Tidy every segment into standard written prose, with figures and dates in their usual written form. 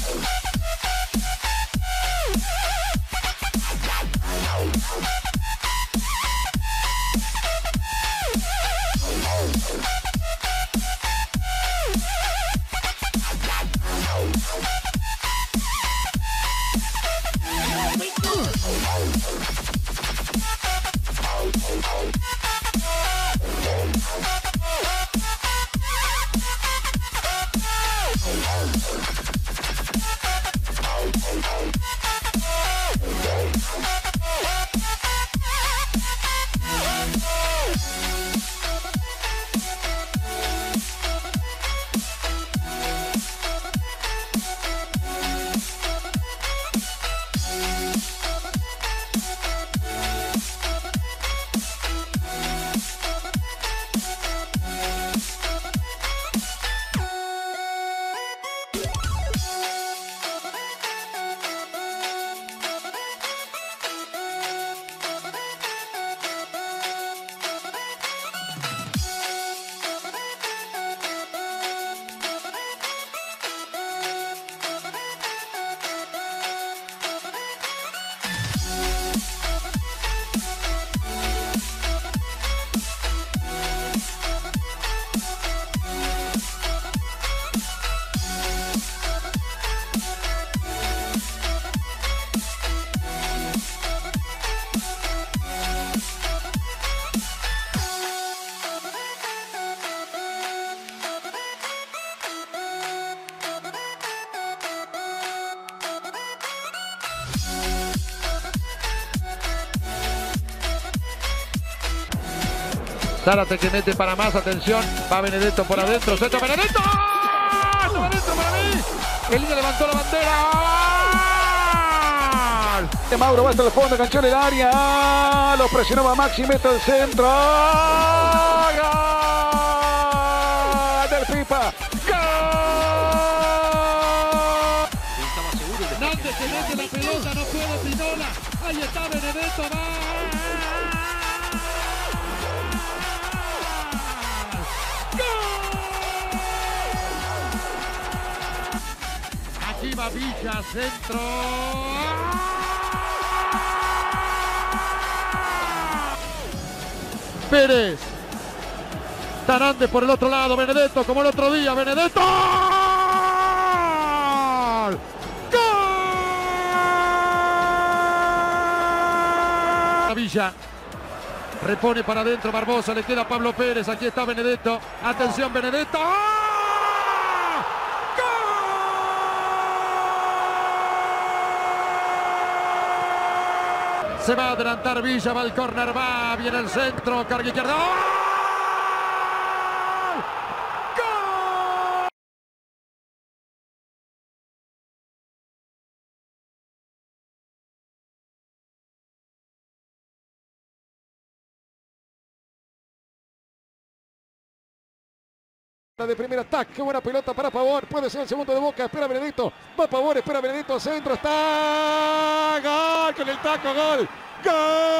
Zárate que mete para más, atención, va Benedetto por adentro, centro Benedetto, ¡no! Adentro para mí, el línea levantó la bandera, ¡gol! Mauro va hasta el fondo, enganchó en el área, lo presionaba Maxi, mete el centro, ¡gol! Del Pipa, ¡gol! Nández se mete la pelota, no puede Pinola, ahí está Benedetto, va. Aquí va Villa, centro. Pérez. Tarandes por el otro lado, Benedetto como el otro día, Benedetto. ¡Gol! Villa. Repone para adentro Barbosa, le queda Pablo Pérez, aquí está Benedetto. Atención Benedetto. Se va a adelantar Villa, va el córner, va, viene el centro, carga izquierda. ¡Gol! De primer ataque, qué buena pelota para Pavón, puede ser el segundo de Boca, espera Benedetto, va Pavón, espera Benedetto, centro, está, gol, con el taco, gol, gol.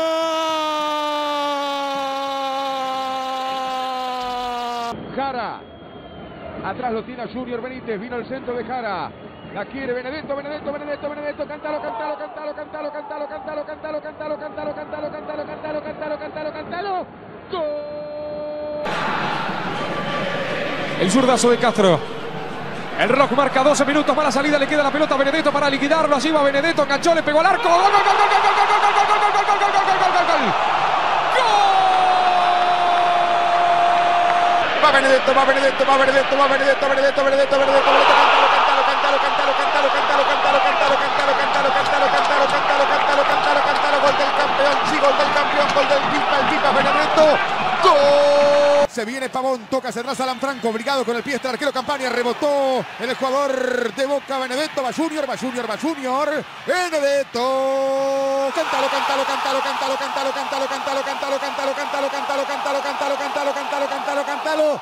Jara, atrás lo tiene a Junior Benítez, vino el centro de Jara, la quiere Benedetto, Benedetto, Benedetto, Benedetto, cántalo, cántalo, cántalo, cántalo, cántalo, cántalo, cántalo, cántalo, cántalo, cántalo, cántalo, cántalo, cántalo, cántalo, cántalo, gol. El zurdazo de Castro. El reloj marca 12 minutos para la salida. Le queda la pelota a Benedetto para liquidarlo. Así va Benedetto. Enganchó, le pegó al arco. ¡Gol, gol, gol, gol, gol, gol, gol, gol, gol, gol, gol, gol, gol, gol, gol! Va Benedetto, va Benedetto, va Benedetto, va Benedetto, Benedetto, Benedetto, Benedetto, cántalo, cántalo, cántalo, cántalo, cántalo, cántalo, cántalo, cántalo, cántalo, cántalo, cántalo, cántalo, cántalo, cántalo, cántalo, gol del campeón, sí, gol del campeón, gol del Pipa, el Pipa Benedetto. ¡Gol! Se viene Pavón, toca hacia atrás Alan Franco, brigado con el pie este arquero Campaña, rebotó el jugador de Boca, Benedetto, va Junior, va Junior, va Junior, Benedetto, cántalo, cántalo, cántalo, cántalo, cántalo, cántalo, cántalo, cántalo, cántalo, cántalo, cántalo, cántalo, cántalo, cántalo, cántalo, cántalo, cántalo,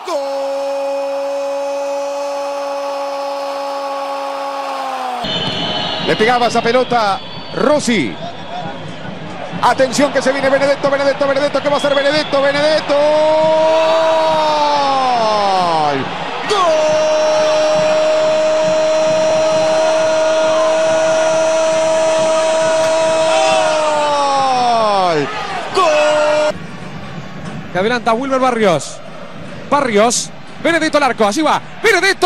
gol. Le pegaba esa pelota Rossi. Atención que se viene Benedetto, Benedetto, Benedetto, ¿qué va a hacer Benedetto? Benedetto. ¡Gol! Se adelanta Wilmer Barrios. Barrios. Benedetto al arco. Allí va. Benedetto.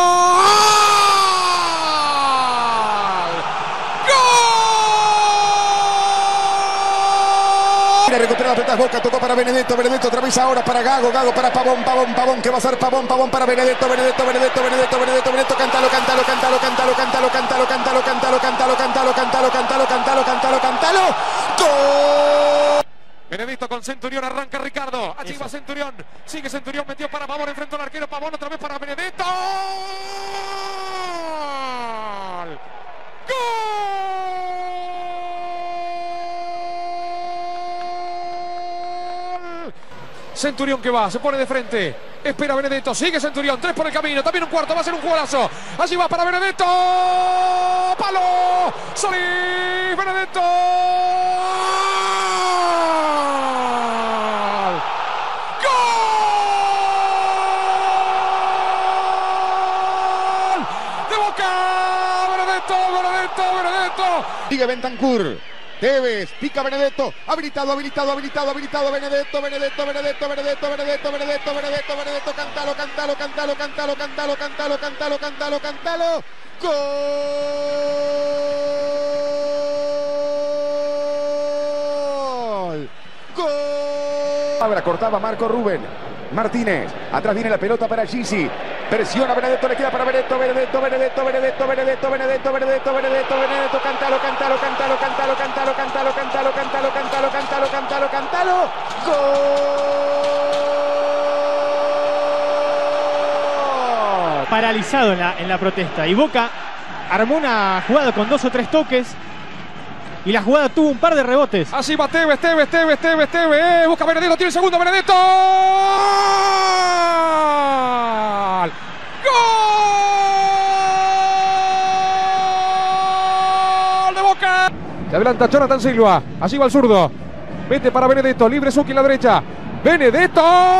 Recupera la pelota Boca, tocó para Benedetto, Benedetto otra vez ahora para Gago, Gago para Pavón, Pavón, Pavón, que va a ser Pavón, Pavón para Benedetto, Benedetto, Benedetto, Benedetto, Benedetto, Benedetto, cántalo, cántalo, cántalo, cántalo, cántalo, cántalo, cántalo, cántalo, cántalo, cántalo, cántalo, cántalo, cántalo, cántalo, cántalo, ¡gol! Benedetto con Centurión, arranca Ricardo. Allí va Centurión. Sigue Centurión, metió para Pavón, enfrentó al arquero. Pavón otra vez para Benedetto. ¡Gol! Centurión que va, se pone de frente. Espera Benedetto, sigue Centurión. 3 por el camino, también un cuarto, va a ser un jugadorazo. Allí va para Benedetto. ¡Palo! ¡Solís! ¡Benedetto! Benedetto. Sigue Bentancur. Tevez, pica Benedetto, habilitado, habilitado, habilitado, habilitado, Benedetto, Benedetto, Benedetto, Benedetto, Benedetto, Benedetto, Benedetto, Benedetto, cántalo, cántalo, cántalo, cántalo, cántalo, cántalo, cántalo, cántalo, cántalo, gol, gol. Ahora cortaba Marco Rubén Martínez, atrás viene la pelota para Gisi. Presiona Benedetto, le queda para Benedetto, Benedetto, Benedetto, Benedetto, Benedetto, Benedetto, Benedetto, Benedetto, Benedetto, cántalo, cántalo, cántalo, cántalo, cántalo, cántalo, cántalo, cántalo, cántalo, cántalo, cántalo, cántalo, gol. Paralizado en la protesta. Y Boca armó una jugada con 2 o 3 toques. Y la jugada tuvo un par de rebotes. Así va Tevez. Busca Benedetto, tiene el segundo Benedetto. ¡Gol de Boca! Se adelanta Jonathan Silva. Allí va el zurdo. Mete para Benedetto. Libre Suki en la derecha. Benedetto.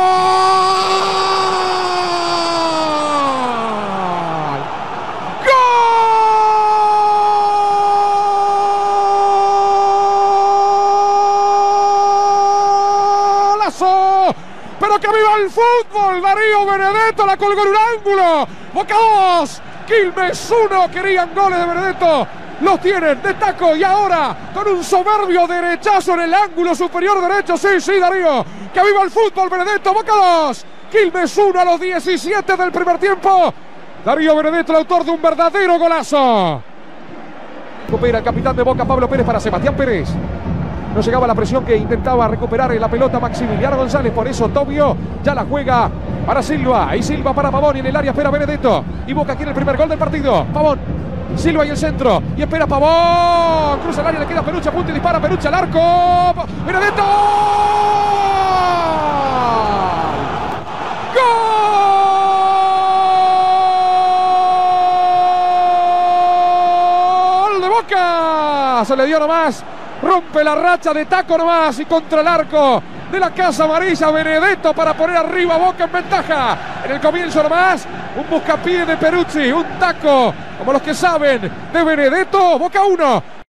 Pero que viva el fútbol. Darío Benedetto la colgó en un ángulo. Boca 2, Quilmes 1. Querían goles de Benedetto. Los tienen de taco y ahora con un soberbio derechazo en el ángulo superior derecho. Sí, Darío. Que viva el fútbol, Benedetto. Boca 2, Quilmes 1 a los 17 del primer tiempo. Darío Benedetto, el autor de un verdadero golazo. Recupera el capitán de Boca, Pablo Pérez, para Sebastián Pérez. No llegaba la presión que intentaba recuperar en la pelota Maximiliano González. Por eso Tobio ya la juega para Silva. Y Silva para Pavón. Y en el área espera Benedetto. Y Boca quiere el primer gol del partido. Pavón. Silva y el centro. Y espera Pavón. Cruza el área, le queda Perucci. Apunta y dispara. Perucci al arco. Benedetto. ¡Gol de Boca! Se le dio nomás. Rompe la racha de taco nomás y contra el arco de la Casa Amarilla. Benedetto para poner arriba Boca en ventaja. En el comienzo nomás, un buscapié de Perucci, un taco como los que saben de Benedetto. Boca 1,